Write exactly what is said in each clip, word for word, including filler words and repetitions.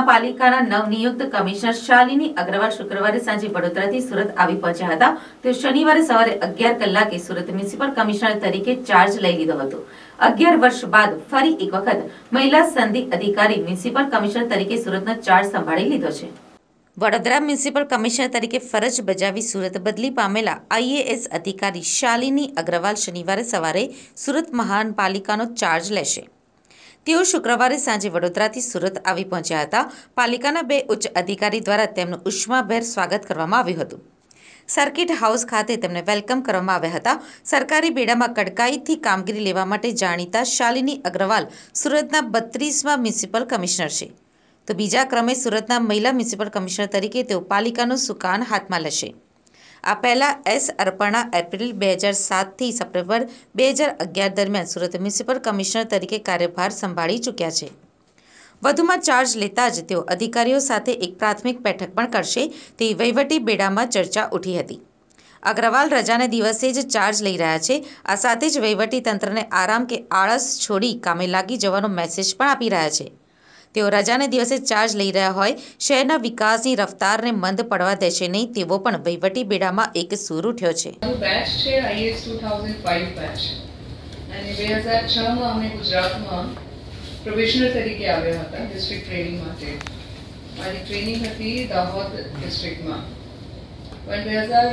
મહાપાલિકાના નવનિયુક્ત કમિશનર શાલિની અગ્રવાલ શુક્રવારે સાંજે વડોદરાથી સુરત આવી પહોંચ્યા હતા। તેઓ શનિવારે સવારે અગિયાર કલાકે સુરત મ્યુનિસિપલ કમિશનર તરીકે ચાર્જ લઈ લીધો હતો। અગિયાર વર્ષ બાદ ફરી એક વખત મહિલા સંધિ અધિકારી મ્યુનિસિપલ કમિશનર તરીકે સુરતનો ચાર્જ સંભાળી લીધો છે। વડોદરા મ્યુનિસિપલ કમિશનર તરીકે ફરજ બજાવી સુરત બદલી પામેલા આઈએએસ અધિકારી શાલિની અગ્રવાલ શનિવારે સવારે સુરત મહાનપાલિકાનો ચાર્જ લેશે। તેઓ શુક્રવારે સાંજે વડોદરાથી સુરત આવી પહોંચ્યા હતા। પાલિકાના બે ઉચ્ચ અધિકારી દ્વારા તેમનું ઉષ્માભેર સ્વાગત કરવામાં આવ્યું હતું। સર્કિટ હાઉસ ખાતે તેમને વેલકમ કરવામાં આવ્યા હતા। સરકારી બેડામાં કડકાઈથી કામગીરી લેવા માટે જાણીતા શાલિની અગ્રવાલ સુરતના બત્રીસમાં મ્યુનિસિપલ કમિશનર છે, તો બીજા ક્રમે સુરતના મહિલા મ્યુનિસિપલ કમિશનર તરીકે તેઓ પાલિકાનું સુકાન હાથમાં લેશે। આ પહેલા એસ અર્પણા એપ્રિલ બે હજાર સાતથી સપ્ટેમ્બર બે હજાર અગિયાર દરમિયાન સુરત મ્યુનિસિપલ કમિશનર તરીકે કાર્યભાર સંભાળી ચૂક્યા છે। વધુમાં ચાર્જ લેતા જ તેઓ અધિકારીઓ સાથે એક પ્રાથમિક બેઠક પણ કરશે તેવી વહીવટી બેડામાં ચર્ચા ઉઠી હતી। અગ્રવાલ રજાને દિવસે જ ચાર્જ લઈ રહ્યા છે। આ સાથે જ વહીવટી તંત્રને આરામ કે આળસ છોડી કામે લાગી જવાનો મેસેજ પણ આપી રહ્યા છે। તેઓ રજાને દિવસે ચાર્જ લઈ રહ્યા હોય શહેરના વિકાસની રફતારને મંદ પડવા દેશે નહીં તેવો પણ વહીવટી બેડામાં એક સૂર ઉઠ્યો છે। બેચ છે IAS two thousand five batch અને બે હજાર છ માં અમે ગુજરાતમાં પ્રોબેશનર તરીકે આવ્યા હતા ડિસ્ટ્રિક્ટ ટ્રેનિંગ માટે। મારી ટ્રેનિંગ હતી દાહોદ ડિસ્ટ્રિક્ટમાં, પણ બે હજાર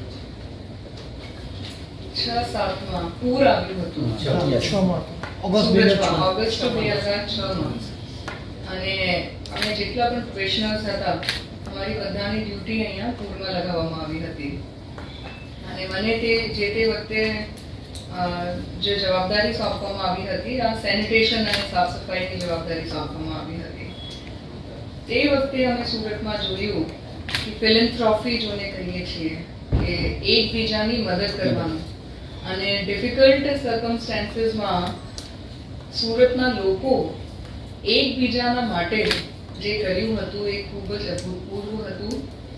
છ સાતમાં પૂર આવ્યું હતું ઓગસ્ટ બે હજાર છ માં, અને અમે જેટલા પણ પ્રોફેશનલ્સ હતા અમારી બધાની ડ્યુટી અહીંયા પૂરમાં લગાવવામાં આવી હતી। અને મને તે જે તે વખતે જે જવાબદારી સોંપવામાં આવી હતી આ સેનિટેશન અને સાફ સફાઈની જવાબદારી સોંપવામાં આવી હતી। તે વખતે અમે સુરતમાં જોયું કે ફિલન્થ્રોફી જોને કહીએ છીએ કે એકબીજાની મદદ કરવાનું, અને ડિફિકલ્ટ સર્કમસ્ટાન્સીસમાં સુરતના લોકો એકબીજાના માટે જે કર્યું હતું એ ખૂબ જ અભૂતપૂર્વ હતું।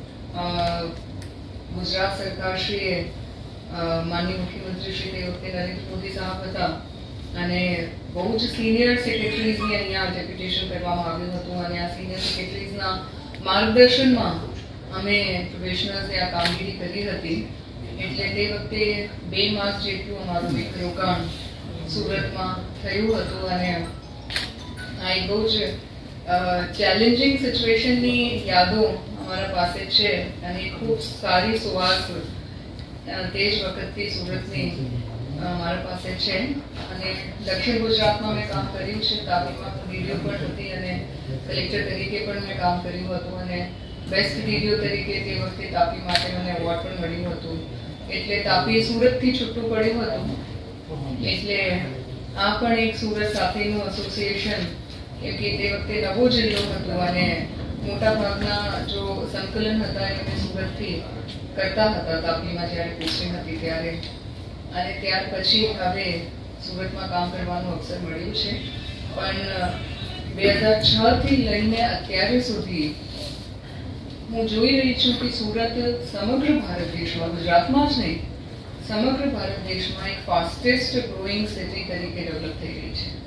ગુજરાત સરકારશ્રીએ માનનીય મુખ્યમંત્રી શ્રી તે વખતે નરેન્દ્ર મોદી સાહેબ હતા, અને બહુ જ સિનિયર સેક્રેટરીઝની અહીંયા ડેપ્યુટેશન કરવામાં આવ્યું હતું, અને આ સિનિયર સેક્રેટરીઝના માર્ગદર્શનમાં અમે પ્રોફેશનલ્સે આ કામગીરી કરી હતી। એટલે તે વખતે બે માસ જેટલું અમારું એક રોકાણ સુરતમાં થયું હતું, અને આ એક બહુ જ ચેલેન્જિંગ સિચ્યુએશનની યાદો અમારા પાસે છે, અને ખૂબ સારી સુવાસ તે જ વખતથી સુરતની અમારા પાસે છે। અને દક્ષિણ ગુજરાતમાં મેં કામ કર્યું છે, તાપીમાં ડીડીઓ પણ હતી, અને કલેક્ટર તરીકે પણ મેં કામ કર્યું હતું, અને બેસ્ટ ડીડીઓ તરીકે તે વખતે તાપી માટે મને એવોર્ડ પણ મળ્યું હતું। એટલે તાપી સુરતથી છૂટું પડ્યું હતું, એટલે આ પણ એક સુરત સાથેનું એસોસિએશન, કેમ કે તે વખતે નવો જિલ્લો હતો અને મોટા ભાગના જો સંકલન હતા એ અમે સુરતથી કરતા હતા તાપીમાં જ્યારે પોસ્ટિંગ હતી ત્યારે, અને ત્યાર પછી હવે સુરતમાં કામ કરવાનું અવસર મળ્યું છે। પણ બે હજાર છ થી લઈને અત્યારે સુધી હું જોઈ રહી છું કે સુરત સમગ્ર ભારત દેશમાં, ગુજરાતમાં જ નહીં સમગ્ર ભારત દેશમાં એક ફાસ્ટેસ્ટ ગ્રોઈંગ સિટી તરીકે ડેવલપ થઈ રહી છે।